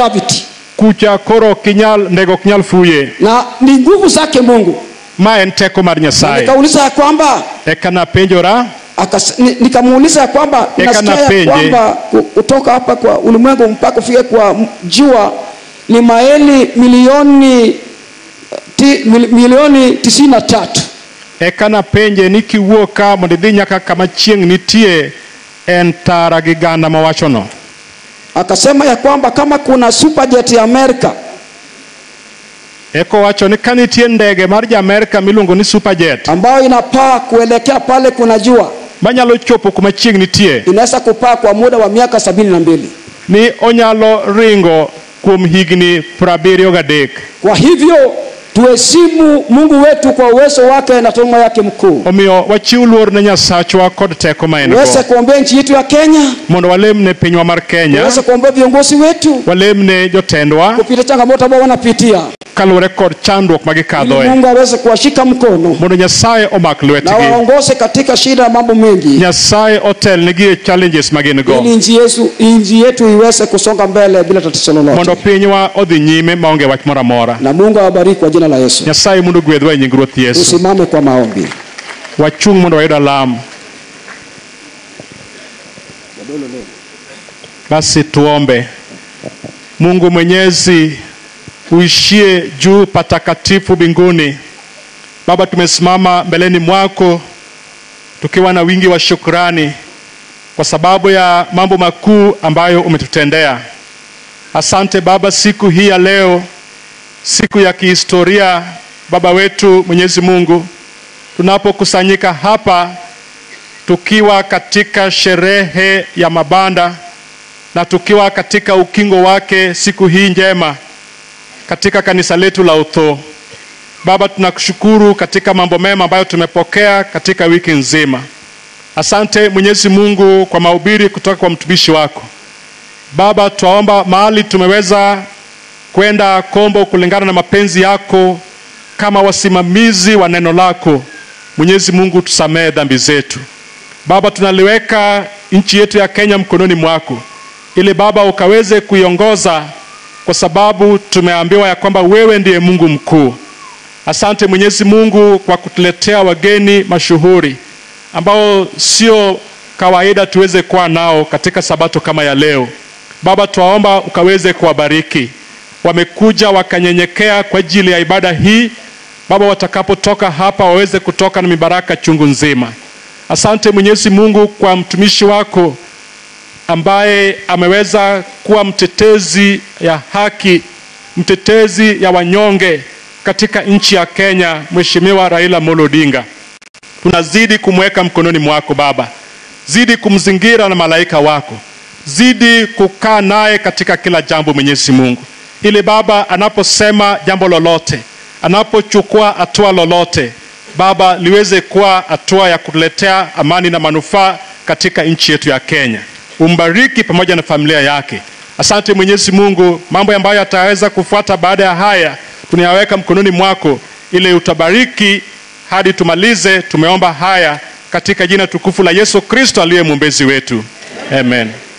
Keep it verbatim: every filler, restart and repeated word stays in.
gravity. Kucha koro kinyal ndego kinyal fuye. Na ni nguvu zake Mungu. Ma en teko mar Nyasaye. Nikauliza kwamba ekana penjora nikamuuliza kwamba unasikia kwamba kutoka hapa kwa ulimwengu mpaka kufika kwa jua ni maili milioni ti, milioni tisini na tatu. Ekana penje nikiwuoka mondo dhi nyaka kama chieng' nitie en tara gi ganda mawachono. Akasema ya kwamba kama kuna superjet ya Amerika, eko wacho ni kanitie ndege mar ja Amerika miluongo ni superjet ambayo inapaa kuelekea pale kuna jua, manyalo chopo kuma chieng' nitie, inaweza kupaa kwa muda wa miaka sabini na mbili. Ni onyalo ringo kuom higni prabiriyo gadek. Kwa hivyo tuheshimu Mungu wetu kwa uwezo wake na tuma yake mkuu. Omiyo wachiw luor ne Nyasachwa kod teko ma en go. Tuweze kuombea nchi yetu ya Kenya. Mondo walemne pinywa mar Kenya. Tuweze kuombea viongozi wetu. Walemne jotendwa. Kupita changamoto ambazo wanapitia. Kaluwore kod chandruok ma gikadhoe. Mungu aweze kuwashika mkono. Mondo Nyasaye omak lwetgi. Na waongoze katika shida na mambo mengi. Nyasaye otelnegi challenges ma gin go. Ili nchi yetu nchi yetu iweze kusonga mbele bila tatizo lolote. Mondo pinywa odhi nyime maonge wach moro amora. Na Mungu awabariki kwa jina la Yesu. Nyasaye mundu gwedhwa e nying Ruoth Yesu. Tusimame kwa maombi. Wachung' mondo wayud alam. Basi tuombe. Mungu Mwenyezi uishie juu patakatifu mbinguni. Baba, tumesimama mbeleni mwako tukiwa na wingi wa shukrani kwa sababu ya mambo makuu ambayo umetutendea. Asante Baba, siku hii ya leo, siku ya kihistoria Baba wetu Mwenyezi Mungu, tunapokusanyika hapa tukiwa katika sherehe ya mabanda na tukiwa katika ukingo wake siku hii njema katika kanisa letu la Utho. Baba, tunakushukuru katika mambo mema ambayo tumepokea katika wiki nzima. Asante Mwenyezi Mungu kwa mahubiri kutoka kwa mtumishi wako. Baba, tuomba mahali tumeweza kwenda kombo kulingana na mapenzi yako kama wasimamizi wa neno lako, Mwenyezi Mungu tusamee dhambi zetu. Baba, tunaliweka nchi yetu ya Kenya mkononi mwako, ili Baba ukaweze kuiongoza, kwa sababu tumeambiwa ya kwamba wewe ndiye Mungu mkuu. Asante Mwenyezi Mungu kwa kutuletea wageni mashuhuri ambao sio kawaida tuweze kuwa nao katika sabato kama ya leo. Baba, tuwaomba ukaweze kuwabariki. Wamekuja wakanyenyekea kwa ajili ya ibada hii. Baba, watakapotoka hapa waweze kutoka na mibaraka chungu nzima. Asante Mwenyezi Mungu kwa mtumishi wako ambaye ameweza kuwa mtetezi ya haki, mtetezi ya wanyonge katika nchi ya Kenya, Mheshimiwa Raila Amolo Odinga. Tunazidi kumweka mkononi mwako Baba. Zidi kumzingira na malaika wako. Zidi kukaa naye katika kila jambo Mwenyezi Mungu. Ili Baba anaposema jambo lolote, anapochukua hatua lolote, Baba liweze kuwa hatua ya kuletea amani na manufaa katika nchi yetu ya Kenya. Umbariki pamoja na familia yake. Asante Mwenyezi Mungu, mambo ambayo yataweza kufuata baada ya haya tunayaweka mkononi mwako, ili utabariki hadi tumalize. Tumeomba haya katika jina tukufu la Yesu Kristo aliye mwombezi wetu. Amen.